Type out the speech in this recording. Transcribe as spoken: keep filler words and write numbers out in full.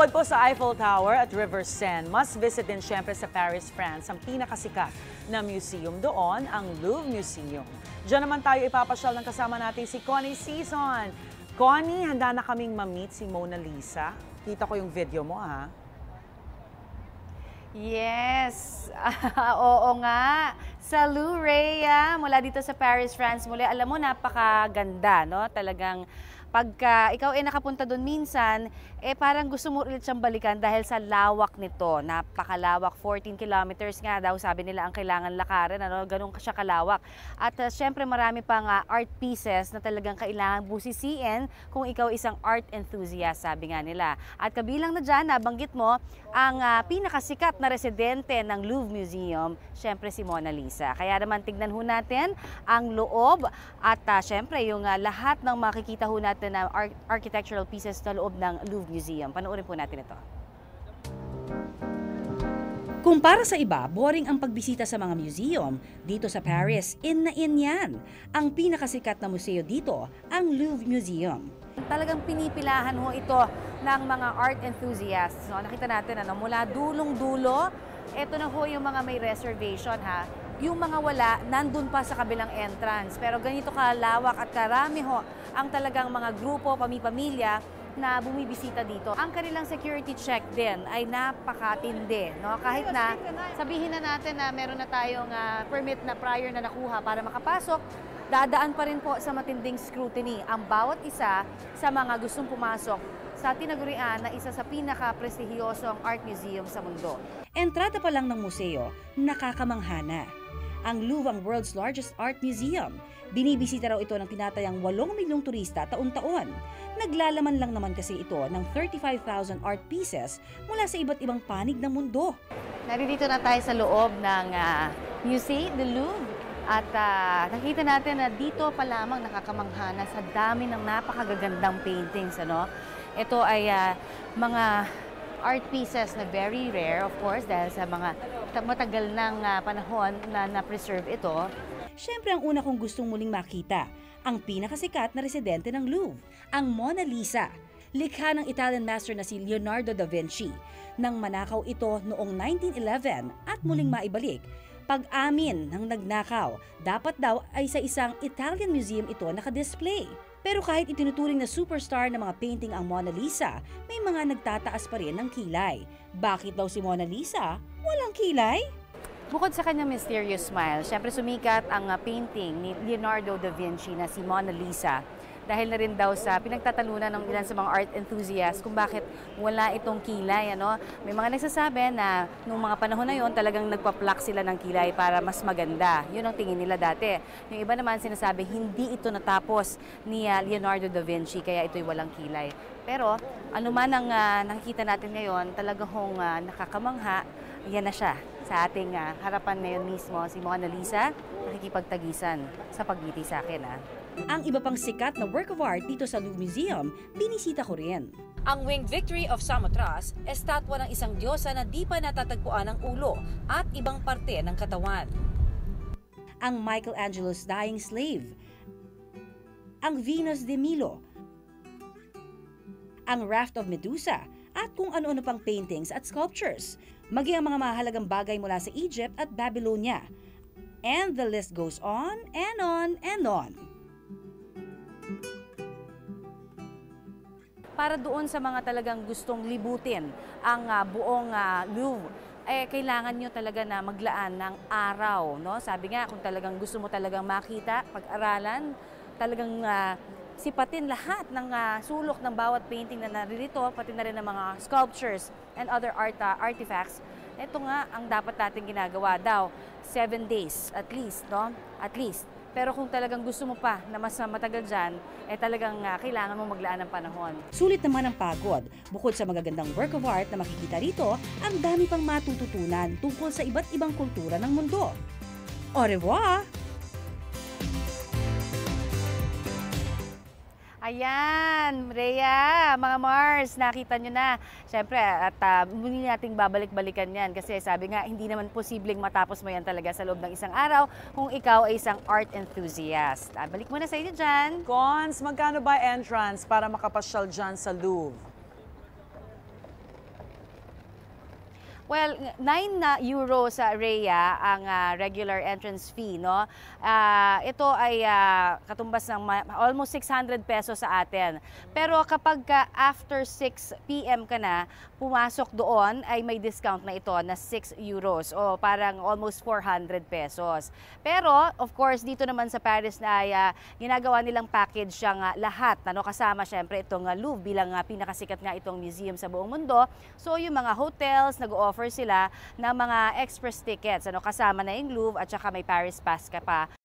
Bukod po sa Eiffel Tower at River Seine, must visit din syempre sa Paris, France, ang pinakasikat na museum doon, ang Louvre Museum. Diyan naman tayo ipapasyal ng kasama natin si Connie Season. Connie, handa na kaming ma-meet si Mona Lisa. Kita ko yung video mo, ha? Yes, oo nga. Sa Louvre, mula dito sa Paris, France, muli, alam mo, napakaganda, no? Talagang pagka ikaw ay nakapunta doon minsan, eh parang gusto mo ulit siyang balikan dahil sa lawak nito. Napakalawak, fourteen kilometers nga daw sabi nila ang kailangan lakarin, ano, ganun siya kalawak. At uh, syempre marami pang uh, art pieces na talagang kailangan busisiin kung ikaw isang art enthusiast, sabi nga nila. At kabilang na dyan, nabanggit mo, ang uh, pinakasikat na residente ng Louvre Museum, syempre si Mona Lisa. Kaya naman tignan ho natin ang loob at uh, syempre yung uh, lahat ng makikita ho natin na ar architectural pieces na loob ng Louvre Museum. Panoorin po natin ito. Kung para sa iba, boring ang pagbisita sa mga museum, dito sa Paris, in na in yan. Ang pinakasikat na museo dito, ang Louvre Museum. Talagang pinipilahan ho ito ng mga art enthusiasts. No? Nakita natin, ano, mula dulong-dulo, ito na ho yung mga may reservation, ha. Yung mga wala, nandun pa sa kabilang entrance. Pero ganito kalawak at karami ho ang talagang mga grupo, pami-pamilya na bumibisita dito. Ang kanilang security check din ay napakatindi. No? Kahit na sabihin na natin na meron na tayong uh, permit na prior na nakuha para makapasok, dadaan pa rin po sa matinding scrutiny ang bawat isa sa mga gustong pumasok sa tinagurian na isa sa pinaka-prestihiyosong art museum sa mundo. Entrada pa lang ng museo, nakakamanghana. Ang Louvre ang world's largest art museum. Binibisita raw ito ng tinatayang walong milyong turista taon-taon. Naglalaman lang naman kasi ito ng thirty-five thousand art pieces mula sa iba't ibang panig ng mundo. Naririto na tayo sa loob ng uh, Musée du Louvre at uh, nakita natin na dito pa lamang nakakamanghana sa dami ng napakagagandang paintings. Ano? Ito ay uh, mga art pieces na very rare, of course, dahil sa mga matagal ng uh, panahon na na-preserve ito. Siyempre, ang una kong gustong muling makita, ang pinakasikat na residente ng Louvre, ang Mona Lisa. Likha ng Italian master na si Leonardo da Vinci. Nang manakaw ito noong nineteen eleven at muling maibalik, pag-amin ng nagnakaw, dapat daw ay sa isang Italian museum ito nakadisplay. Pero kahit itinuturing na superstar ng mga painting ang Mona Lisa, may mga nagtataas pa rin ng kilay. Bakit daw si Mona Lisa walang kilay? Bukod sa kanyang mysterious smile, syempre sumikat ang painting ni Leonardo da Vinci na si Mona Lisa dahil na rin daw sa pinagtatalunan ng ilan sa mga art enthusiasts kung bakit wala itong kilay. Ano? May mga nagsasabi na nung mga panahon na yon talagang nagpa-pluck sila ng kilay para mas maganda. Yun ang tingin nila dati. Yung iba naman sinasabi hindi ito natapos ni uh, Leonardo da Vinci kaya ito'y walang kilay. Pero anuman ang uh, nakikita natin ngayon, talagang uh, nakakamangha, yan na siya. Sa ating uh, harapan ngayon mismo, si Mona Lisa, nakikipagtagisan sa pagngiti sa akin. Ah. Ang iba pang sikat na work of art dito sa Louvre Museum, binisita ko rin. Ang Winged Victory of Samothrace, estatwa ng isang diyosa na di pa natatagpuan ang ulo at ibang parte ng katawan. Ang Michelangelo's Dying Slave. Ang Venus de Milo. Ang Raft of Medusa. At kung ano-ano pang paintings at sculptures. Maging ang mga mahalagang bagay mula sa Egypt at Babylonia. And the list goes on and on and on. Para doon sa mga talagang gustong libutin ang uh, buong uh, Louvre, eh, kailangan nyo talaga na maglaan ng araw. No? Sabi nga, kung talagang gusto mo talagang makita, pag-aralan, talagang uh, sipatin lahat ng uh, sulok ng bawat painting na naririto, pati na rin ng mga sculptures and other art uh, artifacts. Ito nga ang dapat natin ginagawa daw, seven days at least, no? At least. Pero kung talagang gusto mo pa na mas matagal dyan, eh talagang uh, kailangan mo maglaan ng panahon. Sulit naman ang pagod. Bukod sa magagandang work of art na makikita rito, ang dami pang matututunan tungkol sa iba't ibang kultura ng mundo. Au revoir! Ayan, Rhea, mga Mars, nakita nyo na. Siyempre, at uh, muli nating babalik-balikan yan kasi sabi nga, hindi naman posibleng matapos mo yan talaga sa loob ng isang araw kung ikaw ay isang art enthusiast. Uh, balik muna sa inyo dyan. Cons, magkano ba entrance para makapasyal dyan sa Louvre? Well, nine na euro sa Rhea ang ah, regular entrance fee, no? Ah, ito ay ah, katumbas ng ma- almost six hundred pesos sa atin. Pero kapag ka after six p m ka na, pumasok doon ay may discount na ito na six euros o parang almost four hundred pesos. Pero of course dito naman sa Paris na ay ah, ginagawa nilang package siyang ah, lahat, ano, kasama syempre itong ah, Louvre bilang ah, pinakasikat nga itong museum sa buong mundo. So yung mga hotels nag-offer sila ng mga express tickets, ano, kasama na yung Louvre at saka may Paris Pass ka pa